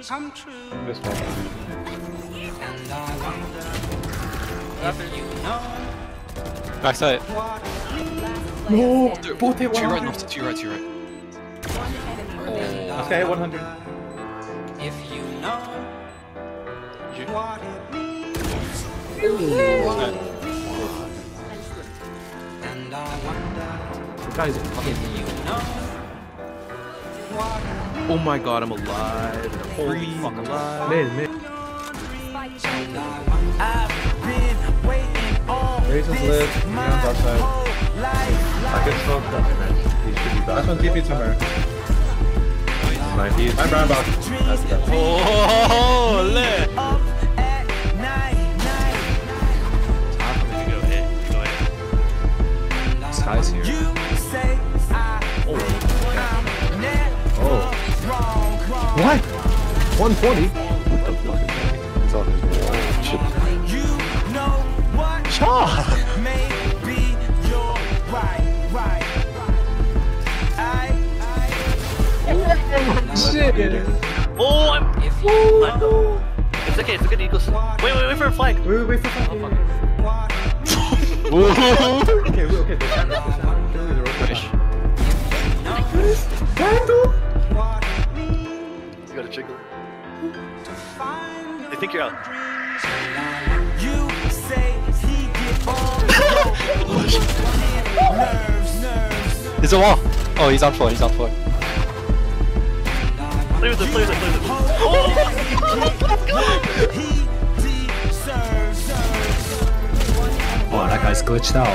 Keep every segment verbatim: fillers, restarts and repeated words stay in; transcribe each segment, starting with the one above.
come true. This one. And I wonder if you know Backside. No! Both hit To your right, one hundred. no, to your right, to your right. oh, Okay, one hundred. if you know You- what it means. And I wonder The guy's fucking. if you know what Oh my god, I'm alive. Holy fuck, alive. Man, man. I've been waiting all Raises live. Neon's outside. I can smoke that man. He should be back. That's one T P somewhere. Nice. He's I'm round back. That's that. Oh, lit! Go ahead, go ahead. Sky's here. Oh. What? one forty? What the fuck is that? It's on his wall. Shit. Shaw! Shit! Oh, I'm. I know. It's okay, it's okay, Eagles. Wait, wait, wait for a flag. Wait, wait, wait for fucking. Whoa! Okay, wait, okay. This hand, this hand. Kill the road. Finish. Vandal! You gotta jiggle. They think you're out. You say he get all nerves, nerves. He's a wall. Oh, he's on floor, he's on floor. Play with it, play with it, play with it. He deserves, deserves. Oh, that guy's glitched out.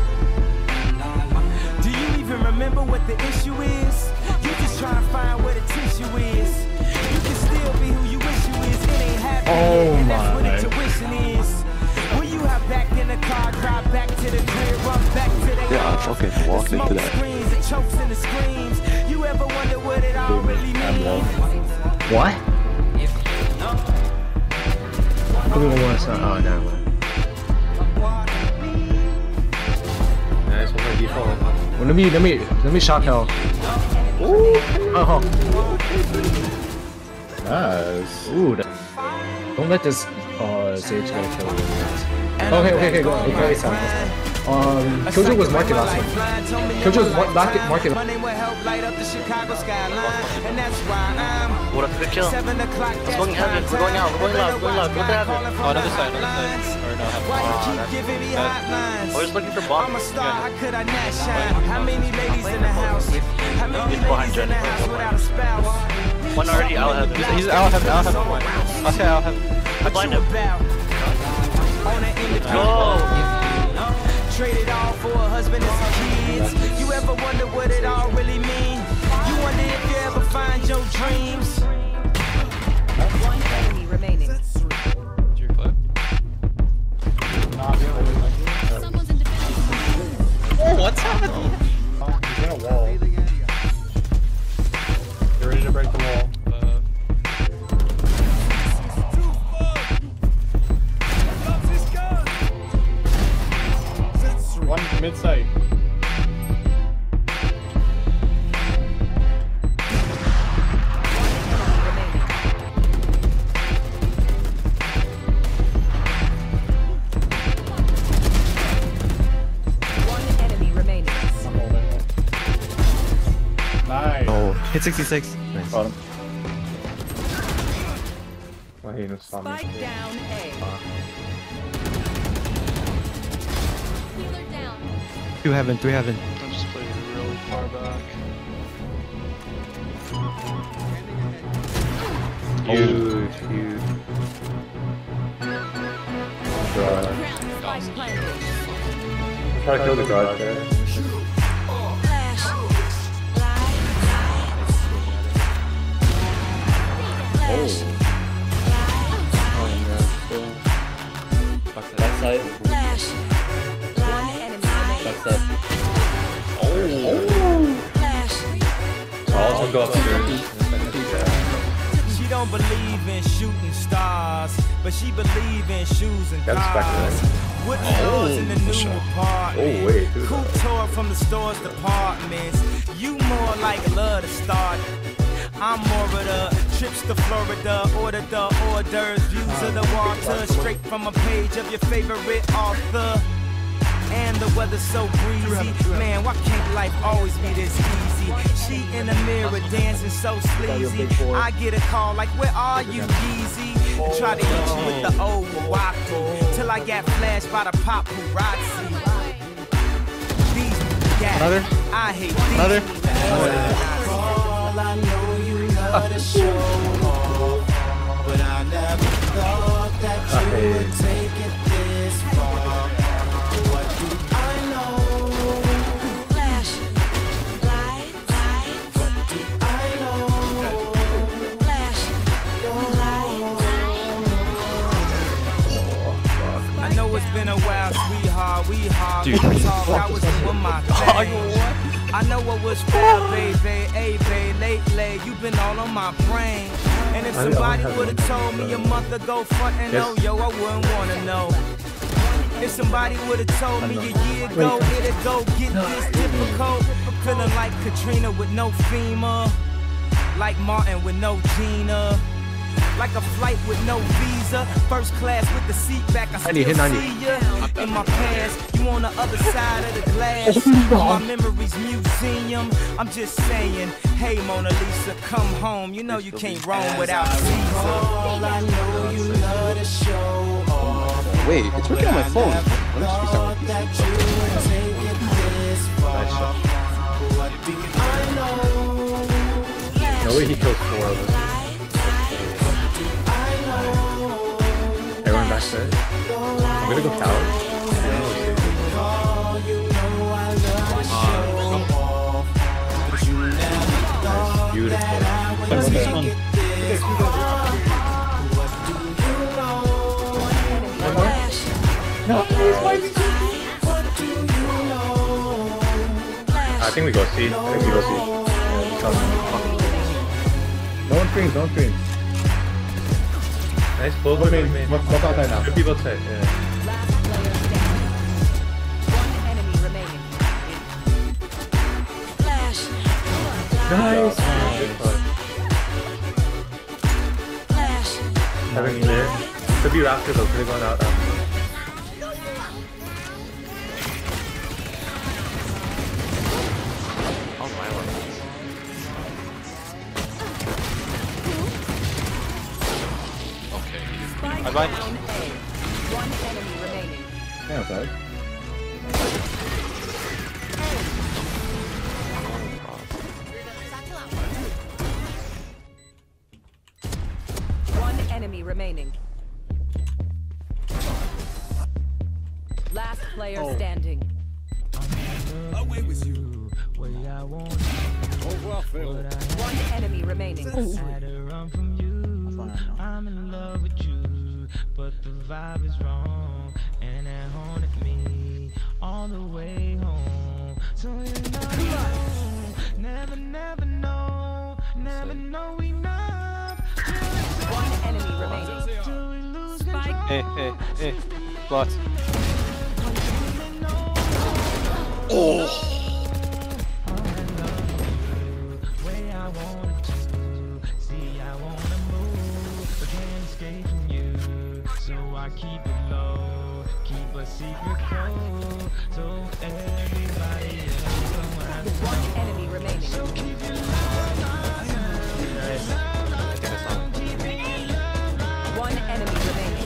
Do you even remember what the issue is? You just trying to find where the tissue is. You can still be who you wish you is. It ain't happening, Oh and that's what my. intuition is. When you hop back in the car, drive back to the crib, run back to the Yeah, I yard. fucking walked The into smoke that. screens, it chokes and it screams. You ever wonder what it all really means? What? If you know Who wants that? Oh, never mind. Nice, one by default. Well, let me, let me, let me shock hell. Oh, Nice. ooh. That, don't let this uh, Sage get a kill. Okay, okay, okay, go on. Okay, it's time. Um, Killjoy was market last one. Killjoy was mar market, market. my name will help light up the Chicago skyline, and that's why I'm What up, good kill? seven o'clock. It's going heavy, we're going out, we're going loud, we're going loud. What happened? Oh, another side, another side. Or no, Why you half. keep giving me hotlines? We're just looking for I'm bomb. a star, how could I not shine? How many ladies in the house? How many He's behind ladies in the Jennifer. house without a spouse? One already, I'll have He's, him. he's I'll have I'll have him one. Okay, I'll have him. I blind him. On an independent Go! trade it all for a husband and some kids. You ever wonder what it all really mean? You wonder if you ever find your dreams. One enemy remaining. Your clip. Someone's in defense. Oh, what's happening? He's in a wall. You're ready to break the wall. Uh, One mid site. One enemy remaining. I'm holding it. Nice. oh, hit sixty-six. Nice. Got him. Oh, he just saw me. Spike down A. Healer down. Two heaven, three heaven. I just played really far back. Huge, huge. Garage. Spike planted. Try to kill the garage there. Backside. One enemy remaining. Backside. I'll also go upstairs. She don't believe in shooting stars, but she believe in shoes and That's back cars. there. Wooden doors in the new apartment. Oh, wait, who's Couture from the store's departments. You more like love to start. I'm more of the trips to Florida, order the orders, views of the water, straight from a page of your favorite author. And the weather's so breezy, man, why can't life always be this easy? She in the mirror dancing so sleazy. I get a call like, where are you, Yeezy? And try to hit you with the old waku, till I got flashed by the paparazzi. These guys, Another? I hate these. Another? All I know you love to show off, but I never thought that you would take it this far. What do I know? Flash, light, light. What do I know? Flash, light, I know it's been a while, sweetheart. We hard. Dude. We talk. I was doing my thing. I know what was fair, baby. Hey, babe, lately you've been all on my brain. And if somebody would've told me a month ago, front and no, yo, I wouldn't wanna know. If somebody would've told me a year ago, it'd go get this difficult. Feeling like Katrina with no FEMA, like Martin with no Gina, like a flight with no visa, first class with the seat back. I still see ya in my past. You on the other side of the glass. My memories museum. I'm just saying, hey Mona Lisa, come home. You know you can't roam without Caesar. All I know you love to show off. Wait, it's working on my phone. Let me just restart my That you would take it this far. What do I know? No way he kills four of us. Everyone back there. I'm gonna go tower. Nice, beautiful. No, I think we go C. I think we go C. No one screams, no one screams. Nice, both of them. What's what's outside now? Two people say, yeah. last player standing. One enemy remaining. Flash, Nice. flash. Having clear. Could be Raptor though, could have gone out. Raptor. Oh my lord. Spike Bye-bye. down A. One enemy remaining. Yeah, sorry. One enemy remaining. Last player standing. One enemy remaining. I'm in love with you, but the vibe is wrong, and it haunted me all the way home. So you know, never, never know, never know enough. One enemy remaining. Spike. Hey, hey, hey. Blocked. Way I wanted to, see I wanna move, but can't escape from you. So I keep it low, keep a secret code, so everybody else don't have to. One enemy remaining. So keep your love One enemy remaining.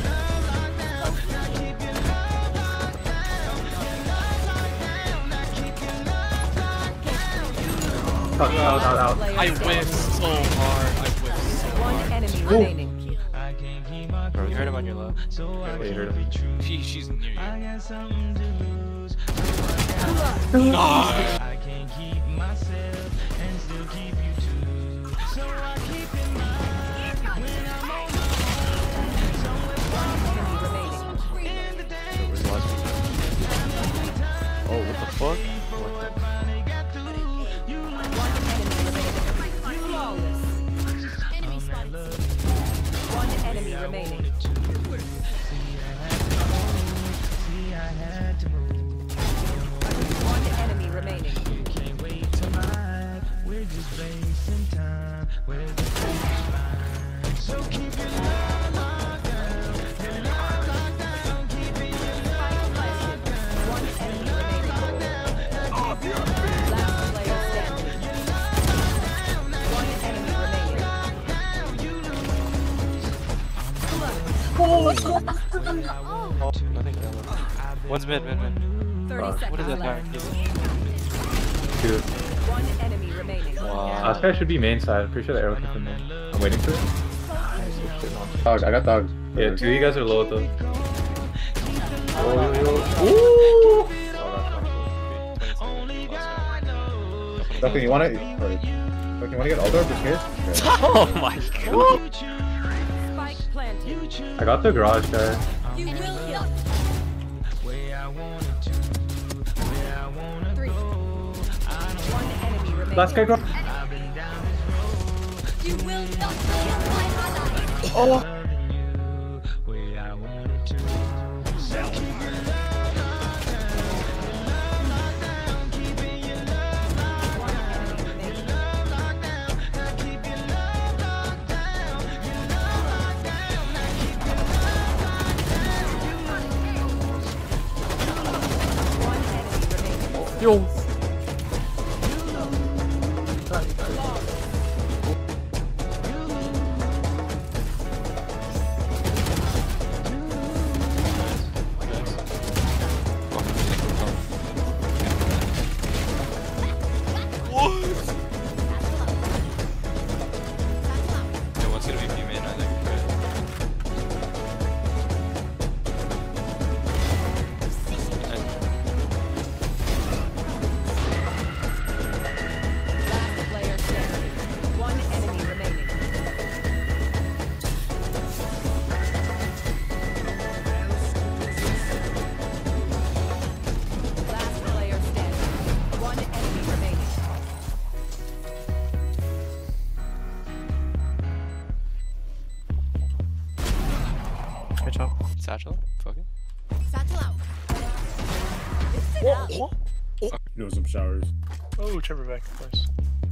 Out, out, out, out. Player I standing. whiffed so hard. I whiffed so One enemy remaining. I can't keep my hard. You heard him on your left. so I Yeah, you keep heard it him. true. She, she's near you. I got something to lose. God. I can't keep myself and still keep you too. So I keep in mind when I'm on the Enemy remaining. in the day. Where's the last one? Oh, what the fuck? What the Finally got through. You One enemy remaining. Flawless. One enemy remaining. see, I had to move. One enemy remaining. Can't wait to live. We're just wasting time. We're Oh, nothing. One's mid, mid, mid. thirty Uh, seconds What is that left. guy? Two. One enemy remaining. Wow. Uh, this guy should be main side. I'm pretty sure the arrow came from main. I'm waiting for it. Dog, I got dog. Yeah, two of you guys are low though. Oh, yo, yo. Ooh! Oh, that's not cool. Duncan, you wanna... Sorry. Duncan, you wanna get Aldor for here? Oh my god. Spike planted. I got the garage guy. You will not. Three. One enemy remaining. Last guy garage. You will not kill my ally. Oh! One enemy remaining. One enemy remaining. Yo. Yeah, one's gonna be B main, I think. Last player standing. One enemy remaining. Last player standing. One enemy remaining. Good job. Satchel? Fuck it. Doing some showers. Oh, Trevor back, of course.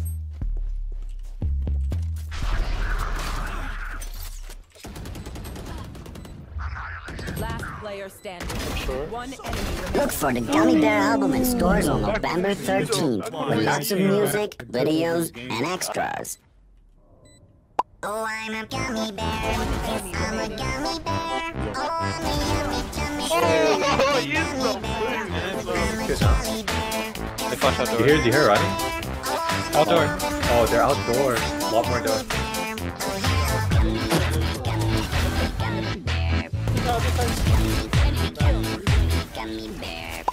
Last player standing. Sure. One enemy remaining. Look for the Gummy Bear album in stores on November thirteenth with lots of music, videos, and extras. Oh, I'm a gummy bear. Yes, I'm a gummy bear. Oh, I'm a yummy gummy bear. Oh, you so Good job. They flash out You door. hear, do you hear running? Outdoor. Oh, they're outdoors. A lot more doors. Gummy bear.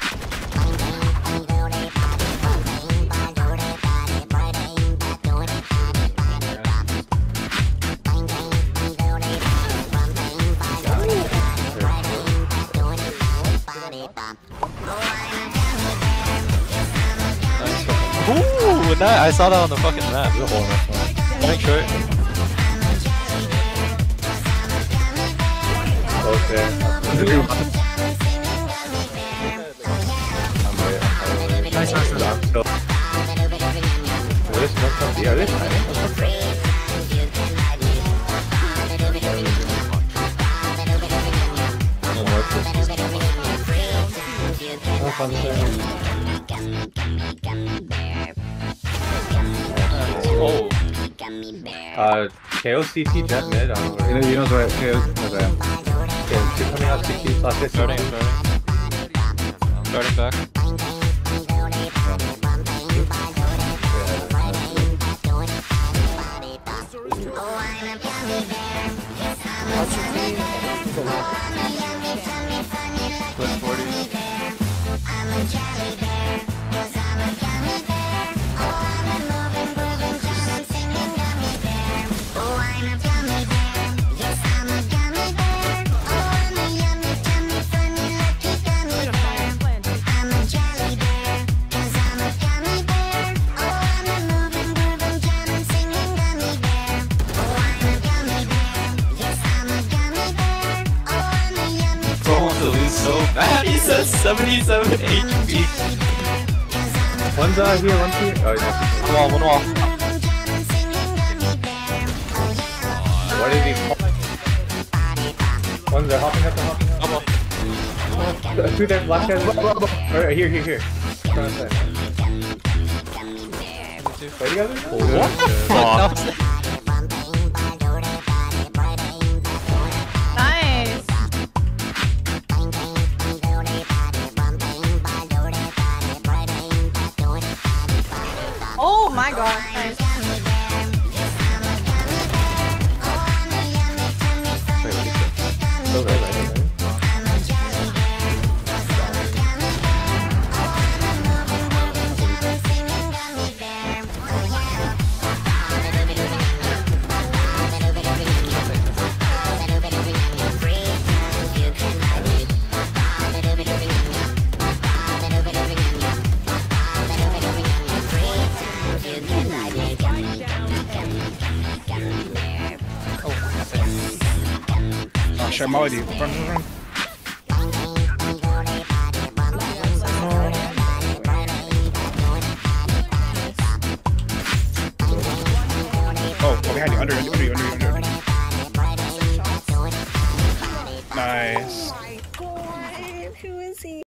Ooh, that I saw that on the fucking map. There's a hole in this one. Make sure. Okay. Nice, nice, nice. I'm still. What is what's up? Yeah, this time. Oh. Uh, K O C T jet mid. I don't know You where. know, you know where okay, okay. Okay, two coming out C T slash this. Starting, starting. Starting back. Plus forty. Bro wants to lose so bad. He says seventy-seven H P. One's uh here, one's here. Oh, yeah. One wall, one wall. What did he call? One's there, hopping up, hopping up. Come on. Uh, Two there, last guy. Alright, here, here, here. Front side. Where you guys are? What the fuck? Nice. Should I molly you? Run, run, run. Oh, oh, behind you, under, under, under, under, under.